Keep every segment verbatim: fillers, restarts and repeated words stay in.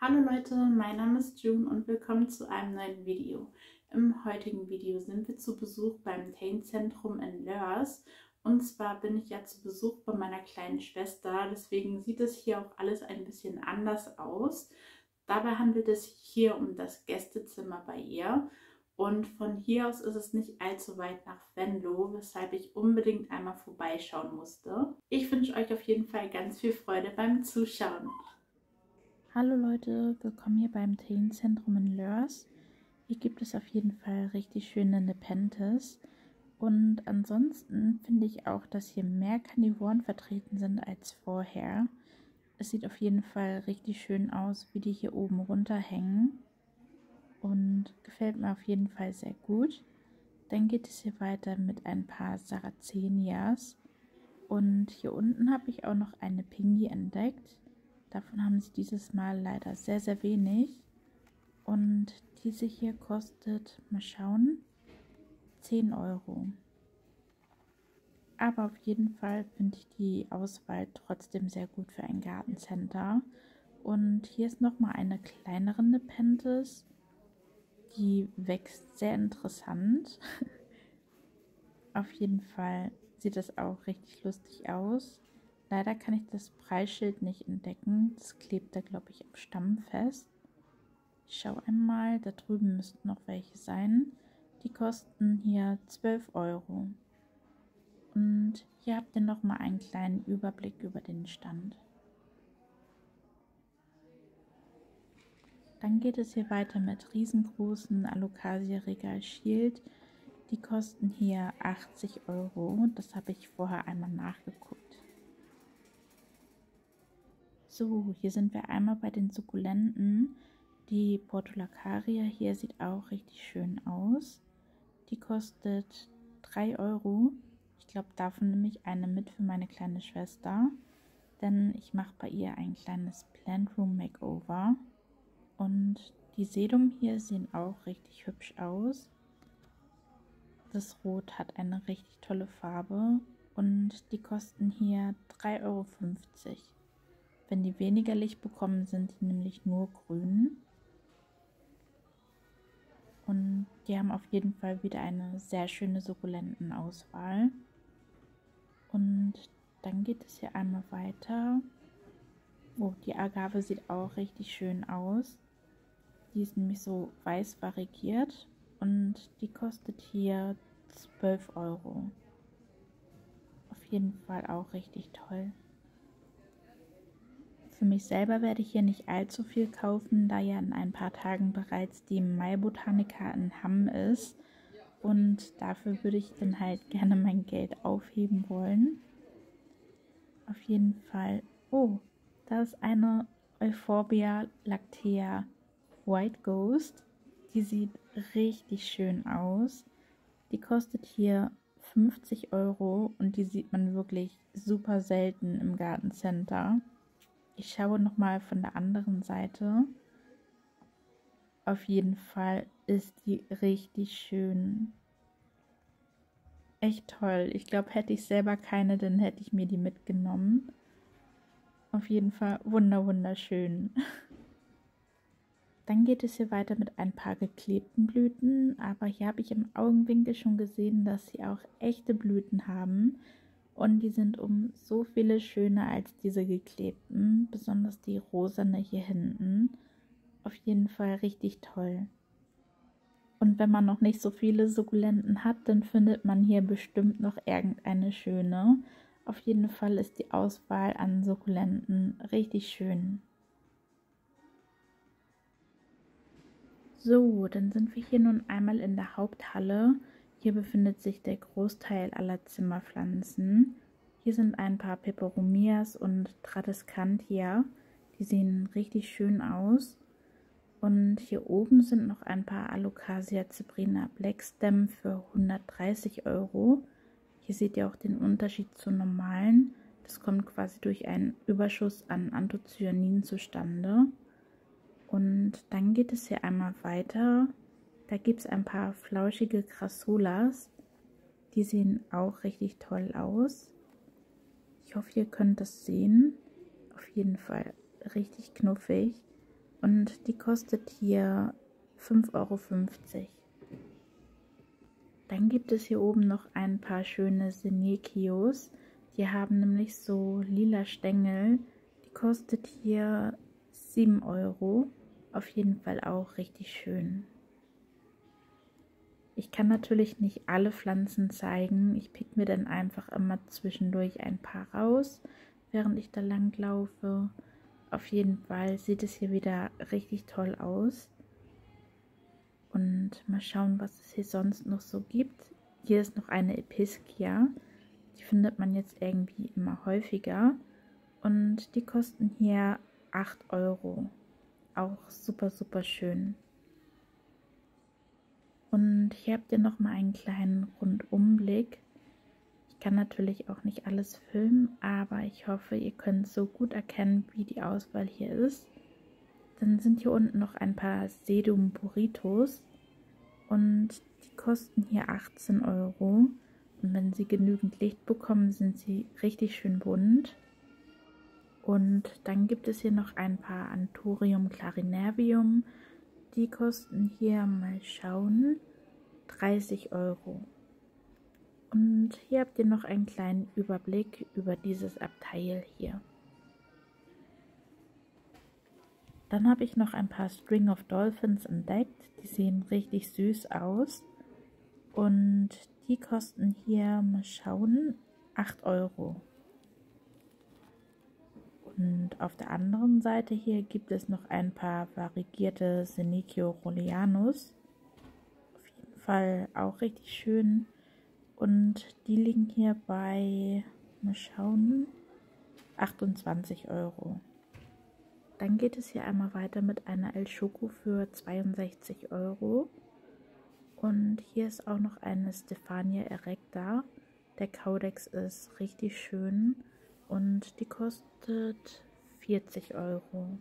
Hallo Leute, mein Name ist June und willkommen zu einem neuen Video. Im heutigen Video sind wir zu Besuch beim Teen-Zentrum in Lörs. Und zwar bin ich ja zu Besuch bei meiner kleinen Schwester, deswegen sieht es hier auch alles ein bisschen anders aus. Dabei handelt es hier um das Gästezimmer bei ihr. Und von hier aus ist es nicht allzu weit nach Venlo, weshalb ich unbedingt einmal vorbeischauen musste. Ich wünsche euch auf jeden Fall ganz viel Freude beim Zuschauen. Hallo Leute, willkommen hier beim Teen-Zentrum in Lörs. Hier gibt es auf jeden Fall richtig schöne Nepenthes. Und ansonsten finde ich auch, dass hier mehr Karnivoren vertreten sind als vorher. Es sieht auf jeden Fall richtig schön aus, wie die hier oben runterhängen. Und gefällt mir auf jeden Fall sehr gut. Dann geht es hier weiter mit ein paar Saracenias. Und hier unten habe ich auch noch eine Pingie entdeckt. Davon haben sie dieses Mal leider sehr, sehr wenig. Und diese hier kostet, mal schauen, zehn Euro. Aber auf jeden Fall finde ich die Auswahl trotzdem sehr gut für ein Gartencenter. Und hier ist nochmal eine kleinere Nepenthes. Die wächst sehr interessant. Auf jeden Fall sieht das auch richtig lustig aus. Leider kann ich das Preisschild nicht entdecken. Das klebt da, glaube ich, am Stamm fest. Ich schaue einmal, da drüben müssten noch welche sein. Die kosten hier zwölf Euro. Und hier habt ihr nochmal einen kleinen Überblick über den Stand. Dann geht es hier weiter mit riesengroßen Alocasia Regal Shield. Die kosten hier achtzig Euro. Das habe ich vorher einmal nachgeguckt. So, hier sind wir einmal bei den Sukkulenten. Die Portulacaria hier sieht auch richtig schön aus. Die kostet drei Euro. Ich glaube, davon nehme ich eine mit für meine kleine Schwester. Denn ich mache bei ihr ein kleines Plant Room Makeover. Und die Sedum hier sehen auch richtig hübsch aus. Das Rot hat eine richtig tolle Farbe. Und die kosten hier drei Euro fünfzig. Wenn die weniger Licht bekommen, sind die nämlich nur grün. Und die haben auf jeden Fall wieder eine sehr schöne Sukkulentenauswahl. Und dann geht es hier einmal weiter. Oh, die Agave sieht auch richtig schön aus. Die ist nämlich so weiß variiert und die kostet hier zwölf Euro. Auf jeden Fall auch richtig toll. Für mich selber werde ich hier nicht allzu viel kaufen, da ja in ein paar Tagen bereits die Maibotanica in Hamm ist. Und dafür würde ich dann halt gerne mein Geld aufheben wollen. Auf jeden Fall. Oh, da ist eine Euphorbia lactea White Ghost. Die sieht richtig schön aus. Die kostet hier fünfzig Euro und die sieht man wirklich super selten im Gartencenter. Ich schaue nochmal von der anderen Seite. Auf jeden Fall ist die richtig schön. Echt toll. Ich glaube, hätte ich selber keine, dann hätte ich mir die mitgenommen. Auf jeden Fall wunder wunderschön. Dann geht es hier weiter mit ein paar geklebten Blüten. Aber hier habe ich im Augenwinkel schon gesehen, dass sie auch echte Blüten haben. Und die sind um so viele schöner als diese geklebten, besonders die rosane hier hinten. Auf jeden Fall richtig toll. Und wenn man noch nicht so viele Sukkulenten hat, dann findet man hier bestimmt noch irgendeine schöne. Auf jeden Fall ist die Auswahl an Sukkulenten richtig schön. So, dann sind wir hier nun einmal in der Haupthalle. Hier befindet sich der Großteil aller Zimmerpflanzen. Hier sind ein paar Peperomias und Tradescantia. Die sehen richtig schön aus. Und hier oben sind noch ein paar Alocasia Cyprina Blackstem für hundertdreißig Euro. Hier seht ihr auch den Unterschied zu normalen. Das kommt quasi durch einen Überschuss an Anthocyanin zustande. Und dann geht es hier einmal weiter. Da gibt es ein paar flauschige Crassulas. Die sehen auch richtig toll aus. Ich hoffe, ihr könnt das sehen. Auf jeden Fall richtig knuffig. und die kostet hier fünf Euro fünfzig. Dann gibt es hier oben noch ein paar schöne Senekios. Die haben nämlich so lila Stängel. Die kostet hier sieben Euro. Auf jeden Fall auch richtig schön. Ich kann natürlich nicht alle Pflanzen zeigen. Ich pick mir dann einfach immer zwischendurch ein paar raus, während ich da lang laufe. Auf jeden Fall sieht es hier wieder richtig toll aus. Und mal schauen, was es hier sonst noch so gibt. Hier ist noch eine Episkia. Die findet man jetzt irgendwie immer häufiger. Und die kosten hier acht Euro. Auch super, super schön. Und hier habt ihr nochmal einen kleinen Rundumblick. Ich kann natürlich auch nicht alles filmen, aber ich hoffe, ihr könnt so gut erkennen, wie die Auswahl hier ist. Dann sind hier unten noch ein paar Sedum Burritos und die kosten hier achtzehn Euro. Und wenn sie genügend Licht bekommen, sind sie richtig schön bunt. Und dann gibt es hier noch ein paar Anthurium clarinervium. Die kosten hier, mal schauen, dreißig Euro. Und hier habt ihr noch einen kleinen Überblick über dieses Abteil hier. Dann habe ich noch ein paar String of Dolphins entdeckt. Die sehen richtig süß aus. Und die kosten hier, mal schauen, acht Euro. Und auf der anderen Seite hier gibt es noch ein paar variegierte Senecio Rolleanus. Auf jeden Fall auch richtig schön. Und die liegen hier bei, mal schauen, achtundzwanzig Euro. Dann geht es hier einmal weiter mit einer El Choco für zweiundsechzig Euro. Und hier ist auch noch eine Stephania erecta. Der Caudex ist richtig schön und die kostet vierzig Euro.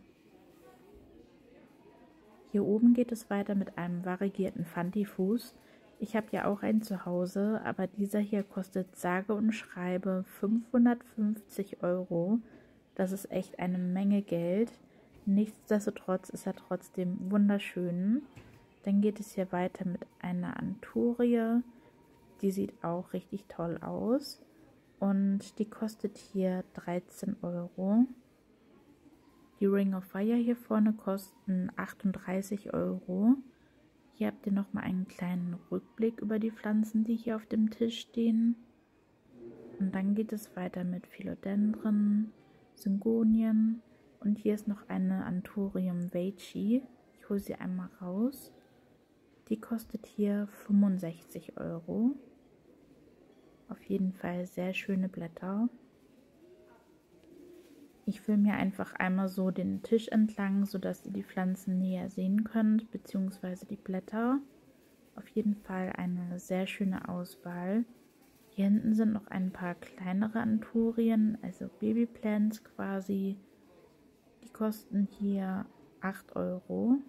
Hier oben geht es weiter mit einem variegierten Fantifuß. Ich habe ja auch einen zu Hause, aber dieser hier kostet sage und schreibe fünfhundertfünfzig Euro. Das ist echt eine Menge Geld. Nichtsdestotrotz ist er trotzdem wunderschön. Dann geht es hier weiter mit einer Anthurie. Die sieht auch richtig toll aus. Und die kostet hier dreizehn Euro. Die Ring of Fire hier vorne kosten achtunddreißig Euro. Hier habt ihr nochmal einen kleinen Rückblick über die Pflanzen, die hier auf dem Tisch stehen. Und dann geht es weiter mit Philodendron, Syngonien. Und hier ist noch eine Anthurium veitchi. Ich hole sie einmal raus. Die kostet hier fünfundsechzig Euro. Auf jeden Fall sehr schöne Blätter. Ich filme hier einfach einmal so den Tisch entlang, sodass ihr die Pflanzen näher sehen könnt, beziehungsweise die Blätter. Auf jeden Fall eine sehr schöne Auswahl. Hier hinten sind noch ein paar kleinere Anthurien, also Babyplants quasi. Die kosten hier acht Euro.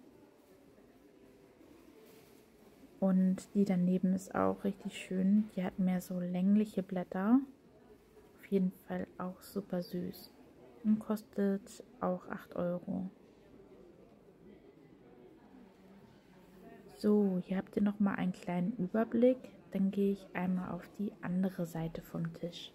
Und die daneben ist auch richtig schön. Die hat mehr so längliche Blätter. Auf jeden Fall auch super süß. Und kostet auch acht Euro. So, hier habt ihr nochmal einen kleinen Überblick. Dann gehe ich einmal auf die andere Seite vom Tisch.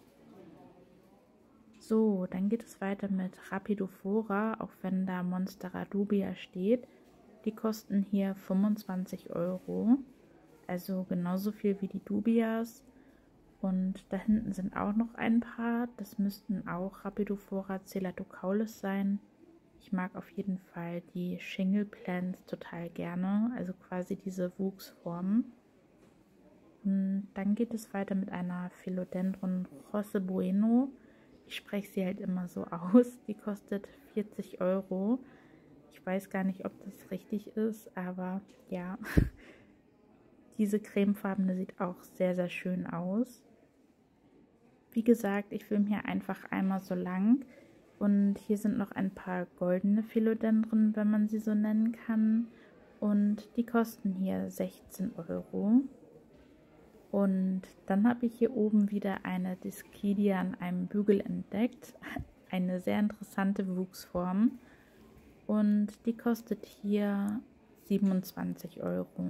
So, dann geht es weiter mit Rapidophora, auch wenn da Monstera dubia steht. Die kosten hier fünfundzwanzig Euro. Also genauso viel wie die Dubias. Und da hinten sind auch noch ein paar. Das müssten auch Rapidophora celatocaulis sein. Ich mag auf jeden Fall die Shingle Plants total gerne. Also quasi diese Wuchsformen. Und dann geht es weiter mit einer Philodendron Rosse Bueno. Ich spreche sie halt immer so aus. Die kostet vierzig Euro. Ich weiß gar nicht, ob das richtig ist, aber ja. Diese cremefarbene sieht auch sehr, sehr schön aus. Wie gesagt, ich filme hier einfach einmal so lang. Und hier sind noch ein paar goldene Philodendron, wenn man sie so nennen kann. Und die kosten hier sechzehn Euro. Und dann habe ich hier oben wieder eine Dischidia an einem Bügel entdeckt. Eine sehr interessante Wuchsform. und die kostet hier siebenundzwanzig Euro.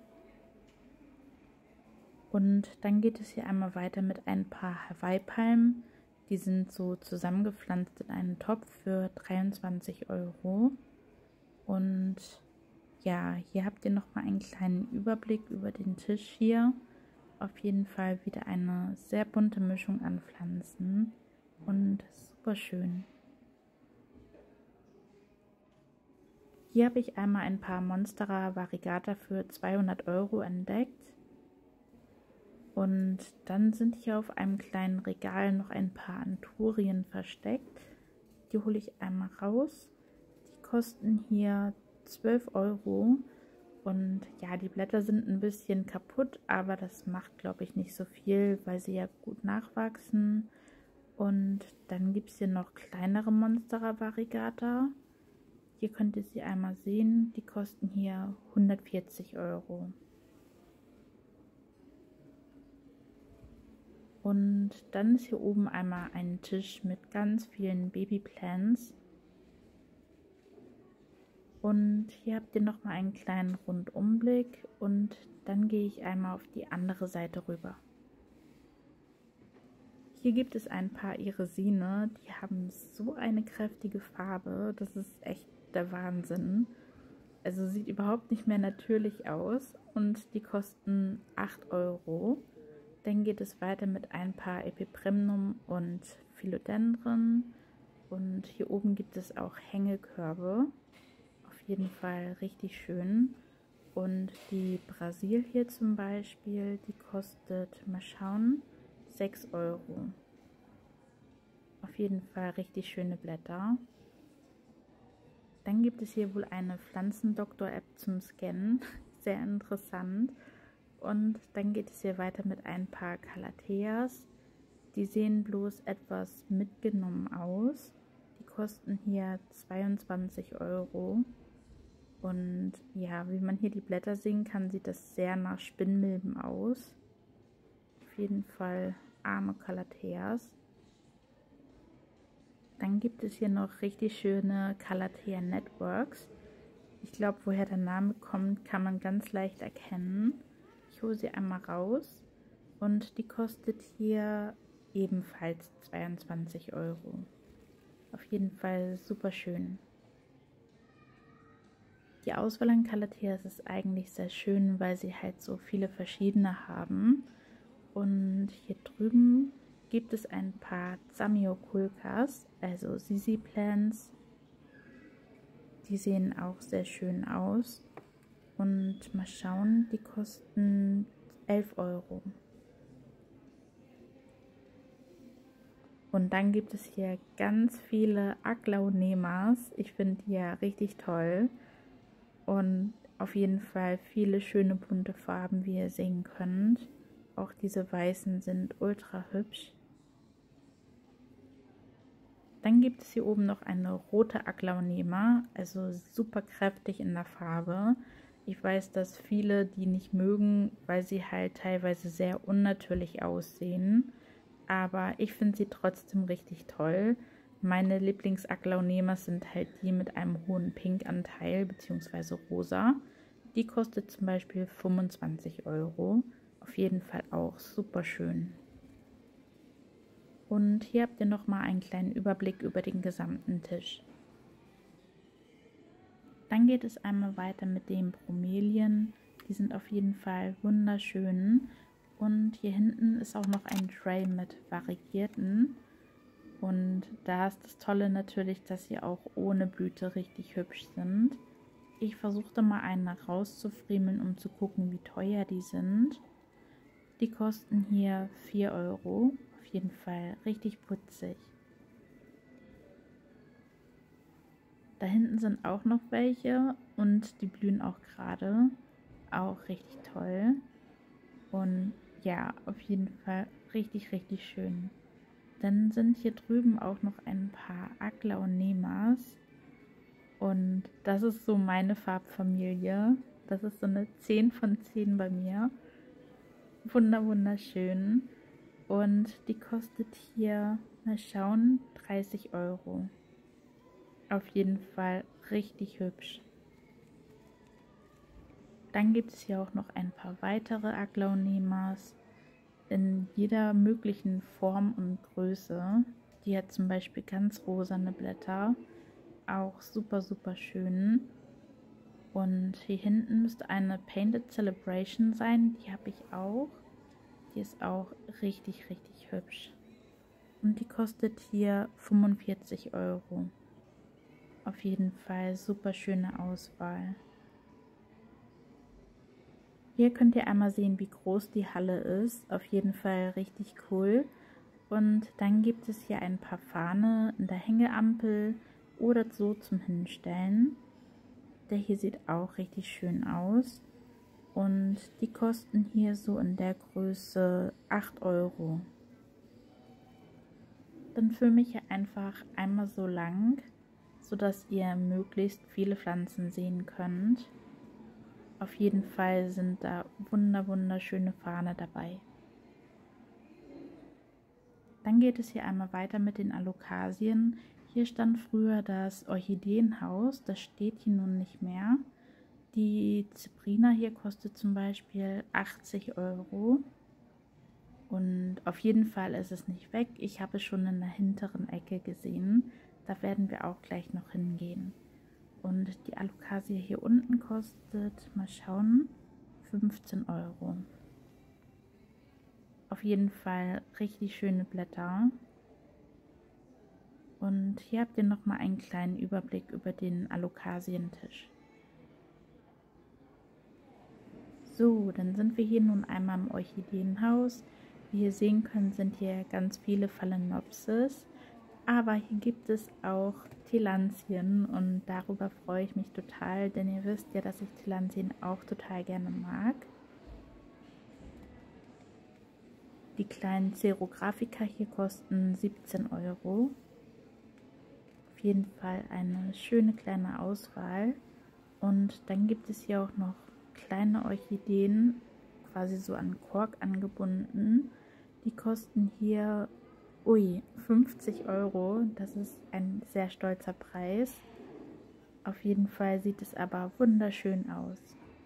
Und dann geht es hier einmal weiter mit ein paar Hawaii-Palmen. Die sind so zusammengepflanzt in einen Topf für dreiundzwanzig Euro. Und ja, hier habt ihr nochmal einen kleinen Überblick über den Tisch hier. Auf jeden Fall wieder eine sehr bunte Mischung an Pflanzen und super schön. Hier habe ich einmal ein paar Monstera Variegata für zweihundert Euro entdeckt. Und dann sind hier auf einem kleinen Regal noch ein paar Anturien versteckt. Die hole ich einmal raus. Die kosten hier zwölf Euro. Und ja, die Blätter sind ein bisschen kaputt, aber das macht, glaube ich, nicht so viel, weil sie ja gut nachwachsen. Und dann gibt es hier noch kleinere Monstera Variegata. Hier könnt ihr sie einmal sehen. Die kosten hier hundertvierzig Euro. Und dann ist hier oben einmal ein Tisch mit ganz vielen Babyplants. Und hier habt ihr nochmal einen kleinen Rundumblick und dann gehe ich einmal auf die andere Seite rüber. Hier gibt es ein paar Irisine, die haben so eine kräftige Farbe, das ist echt der Wahnsinn. Also sieht überhaupt nicht mehr natürlich aus und die kosten acht Euro. Dann geht es weiter mit ein paar Epipremnum und Philodendron. Und hier oben gibt es auch Hängekörbe. Auf jeden Fall richtig schön. Und die Brasil hier zum Beispiel, die kostet, mal schauen, sechs Euro. Auf jeden Fall richtig schöne Blätter. Dann gibt es hier wohl eine Pflanzendoktor-App zum Scannen. Sehr interessant. Und dann geht es hier weiter mit ein paar Calatheas. Die sehen bloß etwas mitgenommen aus. Die kosten hier zweiundzwanzig Euro. Und ja, wie man hier die Blätter sehen kann, sieht das sehr nach Spinnmilben aus. Auf jeden Fall arme Calatheas. Dann gibt es hier noch richtig schöne Calathea Networks. Ich glaube, woher der Name kommt, kann man ganz leicht erkennen. Ich hole sie einmal raus und die kostet hier ebenfalls zweiundzwanzig Euro. Auf jeden Fall super schön. Die Auswahl an Calatheas ist eigentlich sehr schön, weil sie halt so viele verschiedene haben. Und hier drüben gibt es ein paar Zamioculcas, also Sisi Plants. Die sehen auch sehr schön aus. Und mal schauen, die kosten elf Euro. Und dann gibt es hier ganz viele Aglaonemas. Ich finde die ja richtig toll. Und auf jeden Fall viele schöne bunte Farben, wie ihr sehen könnt. Auch diese weißen sind ultra hübsch. Dann gibt es hier oben noch eine rote Aglaonema, also super kräftig in der Farbe. Ich weiß, dass viele die nicht mögen, weil sie halt teilweise sehr unnatürlich aussehen. Aber ich finde sie trotzdem richtig toll. Meine Lieblings-Aglaonemas sind halt die mit einem hohen Pinkanteil bzw. rosa. Die kostet zum Beispiel fünfundzwanzig Euro. Auf jeden Fall auch super schön. Und hier habt ihr nochmal einen kleinen Überblick über den gesamten Tisch. Dann geht es einmal weiter mit den Bromelien. Die sind auf jeden Fall wunderschön. Und hier hinten ist auch noch ein Tray mit variegierten. Und da ist das Tolle natürlich, dass sie auch ohne Blüte richtig hübsch sind. Ich versuchte mal einen rauszufriemeln, um zu gucken, wie teuer die sind. Die kosten hier vier Euro. Auf jeden Fall richtig putzig. Da hinten sind auch noch welche und die blühen auch gerade. Auch richtig toll. Und ja, auf jeden Fall richtig, richtig schön. Dann sind hier drüben auch noch ein paar Aglaonemas. Und das ist so meine Farbfamilie. Das ist so eine zehn von zehn bei mir. Wunder, wunderschön. Und die kostet hier, mal schauen, dreißig Euro. Auf jeden Fall richtig hübsch. Dann gibt es hier auch noch ein paar weitere Aglaonemas in jeder möglichen Form und Größe. Die hat zum Beispiel ganz rosane Blätter, auch super super schön. Und hier hinten müsste eine Painted Celebration sein, die habe ich auch. Die ist auch richtig richtig hübsch. Und die kostet hier fünfundvierzig Euro. Auf jeden Fall super schöne Auswahl. Hier könnt ihr einmal sehen, wie groß die Halle ist. Auf jeden Fall richtig cool. Und dann gibt es hier ein paar Fahne in der Hängeampel oder so zum Hinstellen. Der hier sieht auch richtig schön aus. Und die kosten hier so in der Größe acht Euro. Dann filme ich hier einfach einmal so lang, sodass ihr möglichst viele Pflanzen sehen könnt. Auf jeden Fall sind da wunder wunderschöne Fahne dabei. Dann geht es hier einmal weiter mit den Alokasien. Hier stand früher das Orchideenhaus, das steht hier nun nicht mehr. Die Zyprina hier kostet zum Beispiel achtzig Euro. Und auf jeden Fall ist es nicht weg. Ich habe es schon in der hinteren Ecke gesehen. Da werden wir auch gleich noch hingehen. Und die Alokasie hier unten kostet, mal schauen, fünfzehn Euro. Auf jeden Fall richtig schöne Blätter. Und hier habt ihr nochmal einen kleinen Überblick über den Alokasientisch. So, dann sind wir hier nun einmal im Orchideenhaus. Wie ihr sehen könnt, sind hier ganz viele Phalaenopsis. Aber hier gibt es auch Tillandien und darüber freue ich mich total, denn ihr wisst ja, dass ich Tillandien auch total gerne mag. Die kleinen Xerographica hier kosten siebzehn Euro. Auf jeden Fall eine schöne kleine Auswahl. Und dann gibt es hier auch noch kleine Orchideen, quasi so an Kork angebunden. Die kosten hier Ui, fünfzig Euro, das ist ein sehr stolzer Preis. Auf jeden Fall sieht es aber wunderschön aus.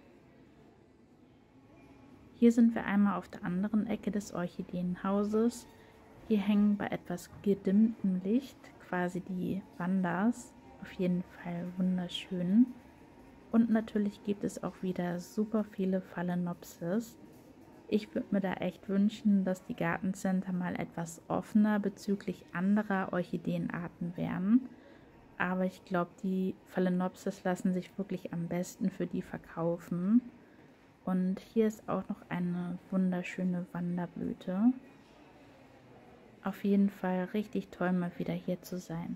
Hier sind wir einmal auf der anderen Ecke des Orchideenhauses. Hier hängen bei etwas gedimmtem Licht quasi die Vandas. Auf jeden Fall wunderschön. Und natürlich gibt es auch wieder super viele Phalaenopsis. Ich würde mir da echt wünschen, dass die Gartencenter mal etwas offener bezüglich anderer Orchideenarten wären. Aber ich glaube, die Phalaenopsis lassen sich wirklich am besten für die verkaufen. Und hier ist auch noch eine wunderschöne Wanderblüte. Auf jeden Fall richtig toll, mal wieder hier zu sein.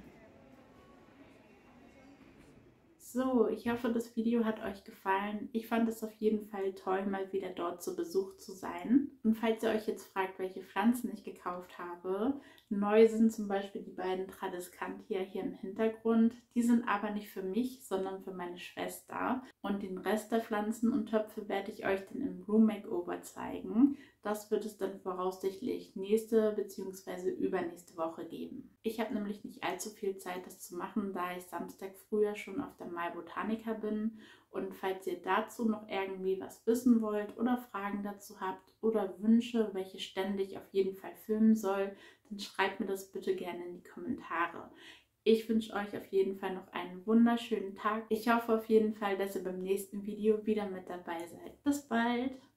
So, ich hoffe, das Video hat euch gefallen. Ich fand es auf jeden Fall toll, mal wieder dort zu Besuch zu sein. Und falls ihr euch jetzt fragt, welche Pflanzen ich gekauft habe, neu sind zum Beispiel die beiden Tradescantia hier im Hintergrund. Die sind aber nicht für mich, sondern für meine Schwester. Und den Rest der Pflanzen und Töpfe werde ich euch dann im Room Makeover zeigen. Das wird es dann voraussichtlich nächste bzw. übernächste Woche geben. Ich habe nämlich nicht allzu viel Zeit, das zu machen, da ich Samstag früher schon auf der My Botanica bin. Und falls ihr dazu noch irgendwie was wissen wollt oder Fragen dazu habt oder Wünsche, welche Stände ich auf jeden Fall filmen soll, dann schreibt mir das bitte gerne in die Kommentare. Ich wünsche euch auf jeden Fall noch einen wunderschönen Tag. Ich hoffe auf jeden Fall, dass ihr beim nächsten Video wieder mit dabei seid. Bis bald!